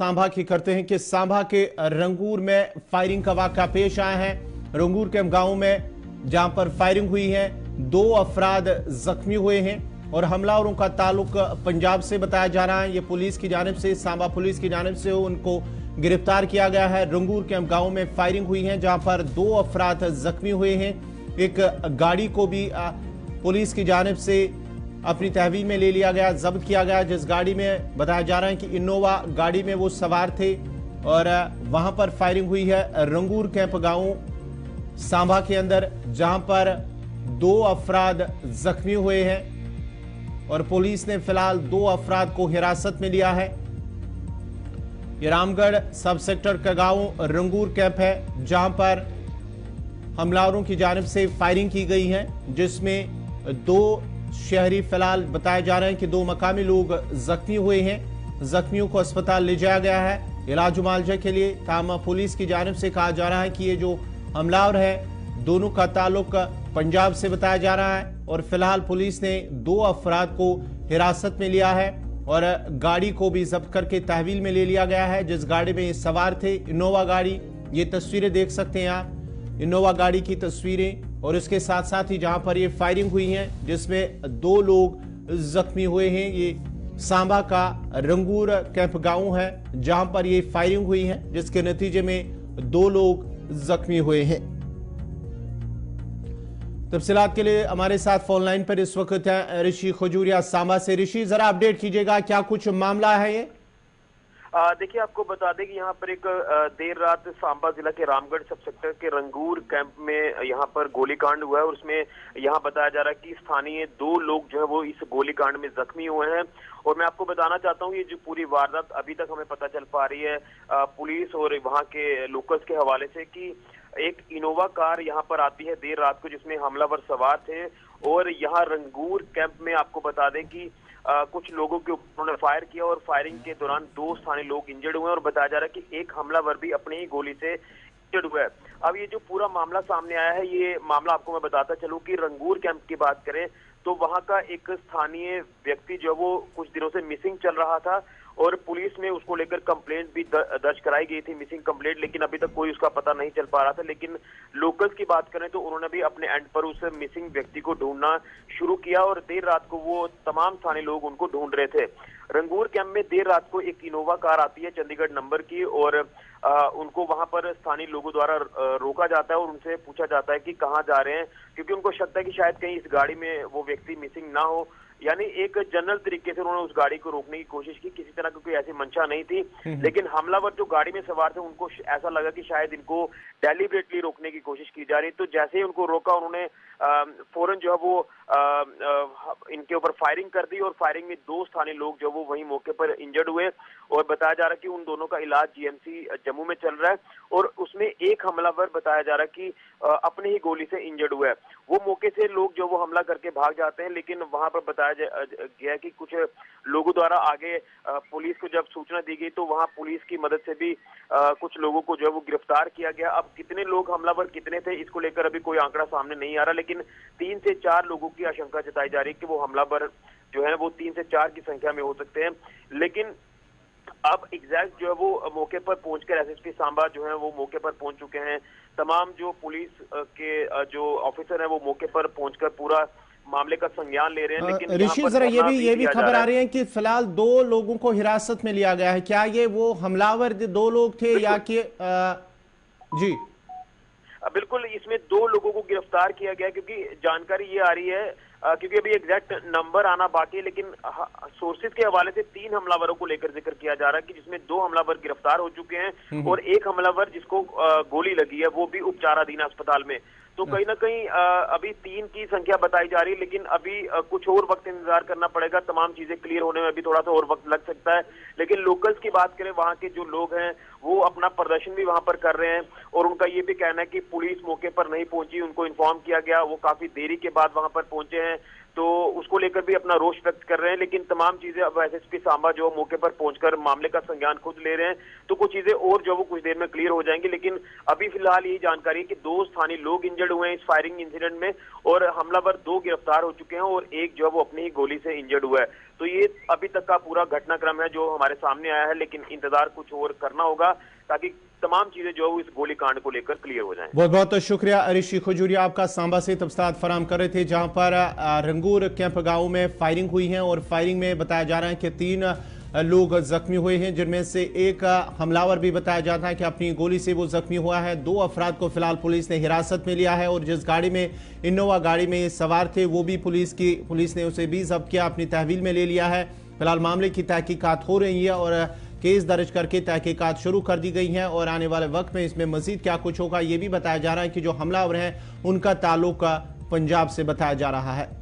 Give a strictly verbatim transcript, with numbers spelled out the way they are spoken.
सांभा की करते हैं कि सांभा के रंगूर में फायरिंग का वाकया पेश आया है। रंगूर के गांव में जहां पर फायरिंग हुई है, दो अफराद जख्मी हुए हैं और हमलावरों का ताल्लुक पंजाब से बताया जा रहा है। ये पुलिस की जानिब से, सांभा पुलिस की जानिब से उनको गिरफ्तार किया गया है। रंगूर के गांव में फायरिंग हुई है जहां पर दो अफराद जख्मी हुए हैं। एक गाड़ी को भी पुलिस की जानिब से अपनी तहवील में ले लिया गया, जब्त किया गया, जिस गाड़ी में बताया जा रहा है कि इनोवा गाड़ी में वो सवार थे और वहां पर फायरिंग हुई है। रंगूर कैंप गांव सांभा के अंदर, जहां पर दो अफराद जख्मी हुए हैं और पुलिस ने फिलहाल दो अफराद को हिरासत में लिया है। ये रामगढ़ सब सेक्टर का गांव रंगूर कैंप है, जहां पर हमलावरों की जानिब से फायरिंग की गई है, जिसमें दो शहरी फिलहाल बताया जा रहे हैं कि दो मकामी लोग जख्मी हुए हैं। जख्मियों को अस्पताल ले जाया गया है इलाज मुआवजे के लिए। तामा पुलिस की जानिब से कहा जा रहा है कि ये जो हमलावर है दोनों का ताल्लुक पंजाब से बताया जा रहा है और फिलहाल पुलिस ने दो अफराद को हिरासत में लिया है और गाड़ी को भी जब्त करके तहवील में ले लिया गया है, जिस गाड़ी में ये सवार थे, इनोवा गाड़ी। ये तस्वीरें देख सकते हैं आप, इनोवा गाड़ी की तस्वीरें, और इसके साथ साथ ही जहां पर ये फायरिंग हुई है जिसमें दो लोग जख्मी हुए हैं। ये सांबा का रंगूर कैंप गांव है जहां पर ये फायरिंग हुई है, जिसके नतीजे में दो लोग जख्मी हुए हैं। तफसीलात के लिए हमारे साथ फोन लाइन पर इस वक्त है ऋषि खजूरिया सांबा से। ऋषि, जरा अपडेट कीजिएगा, क्या कुछ मामला है ये? देखिए, आपको बता दें कि यहाँ पर एक देर रात सांबा जिला के रामगढ़ सब सेक्टर के रंगूर कैंप में यहाँ पर गोलीकांड हुआ है और उसमें यहाँ बताया जा रहा है कि स्थानीय दो लोग जो है वो इस गोलीकांड में जख्मी हुए हैं। और मैं आपको बताना चाहता हूँ ये जो पूरी वारदात अभी तक हमें पता चल पा रही है पुलिस और वहाँ के लोकल्स के हवाले से कि एक इनोवा कार यहाँ पर आती है देर रात को, जिसमें हमलावर सवार थे और यहाँ रंगूर कैंप में आपको बता दें कि आ, कुछ लोगों के ऊपर उन्होंने फायर किया और फायरिंग के दौरान दो स्थानीय लोग इंजर्ड हुए हैं और बताया जा रहा है कि एक हमलावर भी अपनी ही गोली से इंजर्ड हुआ है। अब ये जो पूरा मामला सामने आया है, ये मामला आपको मैं बताता चलूं कि रंगूर कैंप की बात करें तो वहां का एक स्थानीय व्यक्ति जो वो कुछ दिनों से मिसिंग चल रहा था और पुलिस में उसको लेकर कंप्लेंट भी दर्ज कराई गई थी, मिसिंग कंप्लेंट, लेकिन अभी तक कोई उसका पता नहीं चल पा रहा था। लेकिन लोकल्स की बात करें तो उन्होंने भी अपने एंड पर उस मिसिंग व्यक्ति को ढूंढना शुरू किया और देर रात को वो तमाम स्थानीय लोग उनको ढूंढ रहे थे। रंगूर कैंप में देर रात को एक इनोवा कार आती है चंडीगढ़ नंबर की और आ, उनको वहां पर स्थानीय लोगों द्वारा रोका जाता है और उनसे पूछा जाता है कि कहाँ जा रहे हैं, क्योंकि उनको शक है कि शायद कहीं इस गाड़ी में वो व्यक्ति मिसिंग ना हो। यानी एक जनरल तरीके से उन्होंने उस गाड़ी को रोकने की कोशिश की, किसी तरह की कोई ऐसी मंशा नहीं थी, लेकिन हमलावर जो गाड़ी में सवार थे उनको ऐसा लगा कि शायद इनको डेलिबरेटली रोकने की कोशिश की जा रही। तो जैसे ही उनको रोका उन्होंने फौरन जो है वो आ, आ, इनके ऊपर फायरिंग कर दी और फायरिंग में दो स्थानीय लोग जो वो वहीं मौके पर इंजर्ड हुए और बताया जा रहा है कि उन दोनों का इलाज जीएमसी जम्मू में चल रहा है और उसमें एक हमलावर बताया जा रहा है कि अपनी ही गोली से इंजर्ड हुआ है। वो मौके से लोग जो वो हमला करके भाग जाते हैं, लेकिन वहां पर बताया गया कि कुछ लोगों द्वारा आगे पुलिस को जब सूचना दी गई तो वहां पुलिस की मदद से भी कुछ लोगों को जो है वो गिरफ्तार किया गया। अब कितने लोग हमलावर कितने थे इसको लेकर अभी कोई आंकड़ा सामने नहीं आ रहा, लेकिन तीन से चार लोगों की आशंका जताई जा रही है कि वो हमलावर जो है वो तीन से चार की संख्या में हो सकते हैं। लेकिन अब एग्जैक्ट जो है वो मौके पर पहुंचकर एसएसपी सांबा जो है वो मौके पर पहुंच चुके हैं। तमाम जो पुलिस के जो ऑफिसर है वो मौके पर पहुंचकर पूरा मामले का संज्ञान ले रहे हैं। लेकिन ऋषि, जरा ये भी ये भी खबर आ रही है कि फिलहाल दो लोगों को हिरासत में लिया गया है। क्या ये वो हमलावर दो लोग थे या कि जी? बिल्कुल, इसमें दो लोगों को गिरफ्तार किया गया क्योंकि जानकारी ये आ रही है आ, क्योंकि अभी एग्जैक्ट नंबर आना बाकी है, लेकिन सोर्सेज के हवाले से तीन हमलावरों को लेकर जिक्र किया जा रहा है कि जिसमें दो हमलावर गिरफ्तार हो चुके हैं और एक हमलावर जिसको आ, गोली लगी है वो भी उपचाराधीन अस्पताल में। तो कहीं ना कहीं अभी तीन की संख्या बताई जा रही है, लेकिन अभी कुछ और वक्त इंतजार करना पड़ेगा। तमाम चीजें क्लियर होने में अभी थोड़ा सा और वक्त लग सकता है। लेकिन लोकल्स की बात करें, वहां के जो लोग हैं वो अपना प्रदर्शन भी वहां पर कर रहे हैं और उनका ये भी कहना है कि पुलिस मौके पर नहीं पहुंची, उनको इन्फॉर्म किया गया, वो काफी देरी के बाद वहां पर पहुंचे हैं। तो उसको लेकर भी अपना रोष व्यक्त कर रहे हैं। लेकिन तमाम चीजें अब एसएसपी सांबा जो मौके पर पहुंचकर मामले का संज्ञान खुद ले रहे हैं, तो कुछ चीजें और जो वो कुछ देर में क्लियर हो जाएंगी। लेकिन अभी फिलहाल यही जानकारी है कि दो स्थानीय लोग इंजर्ड हुए हैं इस फायरिंग इंसिडेंट में, और हमलावर दो गिरफ्तार हो चुके हैं और एक जो है वो अपनी ही गोली से इंजर्ड हुआ है। तो ये अभी तक का पूरा घटनाक्रम है जो हमारे सामने आया है, लेकिन इंतजार कुछ और करना होगा ताकि तमाम चीजें जो है इस गोलीकांड को लेकर क्लियर हो जाएं। बहुत बहुत शुक्रिया ऋषि खजूरिया, आपका सांबा से तफसीलात फराम कर रहे थे, जहां पर रंगूर कैंप गांव में फायरिंग हुई है और फायरिंग में बताया जा रहा है कि तीन लोग जख्मी हुए हैं, जिनमें से एक हमलावर भी बताया जाता है कि अपनी गोली से वो जख्मी हुआ है। दो अफराद को फिलहाल पुलिस ने हिरासत में लिया है और जिस गाड़ी में इनोवा गाड़ी में सवार थे वो भी पुलिस की पुलिस ने उसे भी जब्त किया, अपनी तहवील में ले लिया है। फिलहाल मामले की तहकीकात हो रही है और केस दर्ज करके तहकीकात शुरू कर दी गई है और आने वाले वक्त में इसमें मजीद क्या कुछ होगा ये भी बताया जा रहा है कि जो हमलावर हैं उनका ताल्लुक पंजाब से बताया जा रहा है।